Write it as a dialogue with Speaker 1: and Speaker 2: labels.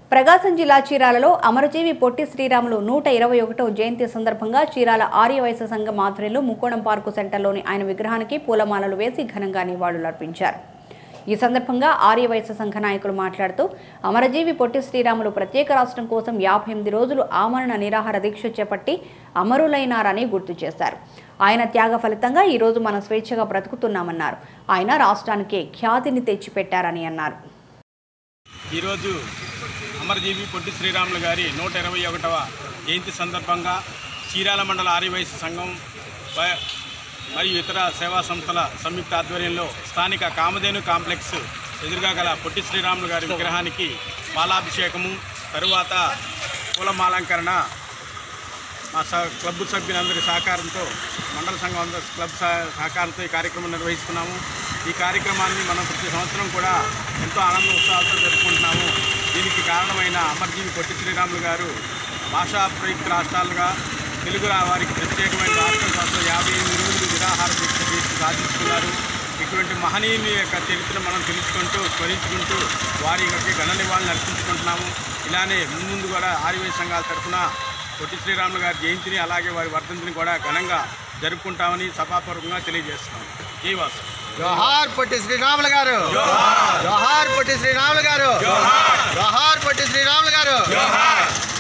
Speaker 1: ప్రకాశం జిల్లా చీరాలలో అమరజీవి పొట్టి శ్రీరాములు 121వ జయంతి సందర్భంగా చీరాల ఆర్యవైశ్య సంఘం ఆధ్వర్యంలో ముక్కోణం పార్కు సెంటర్లోని ఆయన విగ్రహానికి పూలమాలలు వేసి ఘనంగా నివాళులర్పించారు। ఈ సందర్భంగా ఆర్యవైశ్య సంఘ నాయకులు మాట్లాడుతూ అమరజీవి పొట్టి శ్రీరాములు ప్రత్యేక రాష్ట్రం కోసం 58 రోజులు ఆమరణ నిరాహార దీక్ష చేపట్టి అమరులైనారని గుర్తు చేశారు। ఆయన త్యాగ ఫలితంగా ఈ రోజు మనం స్వేచ్ఛగా బ్రతుకుతున్నామన్నారు। ఆయన రాష్ట్రానికి ఖ్యాతిని తెచ్చిపెట్టారని అన్నారు।
Speaker 2: ఈ రోజు అమరజీవి పొట్టి శ్రీరాములు గారి 121వ జయంతి సందర్భంగా చీరాల మండల ఆర్యవైశ్య సంఘం మరియు ఇతర సేవా సంస్థల సంయుక్త ఆధ్వర్యంలో స్థానిక కామధేను కాంప్లెక్స్ ఎదురుగా గల పొట్టి శ్రీరాములు గారి విగ్రహానికి పాలాభిషేకము తరువాత పూలమాలంకరణ మా క్లబ్ సభ్యులందరి సహకారంతో మండల సంఘం క్లబ్ సహకారంతో ఈ కార్యక్రమం నిర్వహిస్తున్నాము। ఈ కార్యక్రమాన్ని మనం ప్రతి సంవత్సరం కూడా ఎంతో ఆనంద ఉత్సాహాలతో జరుపుకుంటున్నాము। దీనికి కారణమైన అమరజీవి పొట్టి శ్రీరాములు గారు భాషా ప్రయుక్త రాష్ట్రాలుగా తెలుగు వారికి ప్రత్యేకమైన రాష్ట్రం కోసం 58 రోజులు నిరాహార దీక్ష చేసి సాధించుకున్నారు। ఇటువంటి మహనీయుని యొక్క చరిత్రను మనం తెలుసుకుంటూ స్మరించుకుంటూ వారి యొక్క ఘన నివాళులను అర్పించుకుంటున్నాము। ఇలానే ముందు కూడా ఆర్యవైశ్య సంఘాల తరఫున పొట్టి శ్రీరాములు గారి జయంతిని అలాగే వారి వర్ధంతిని కూడా ఘనంగా జరుపుకుంటామని సభాపూర్వకంగా తెలియజేస్తున్నాము। జైవాసు।
Speaker 3: జోహార్ పొట్టి శ్రీరాములు గారు, జోహార్ పొట్టి శ్రీరాములు గారు, జోహార్ పొట్టి శ్రీరాములు గారు।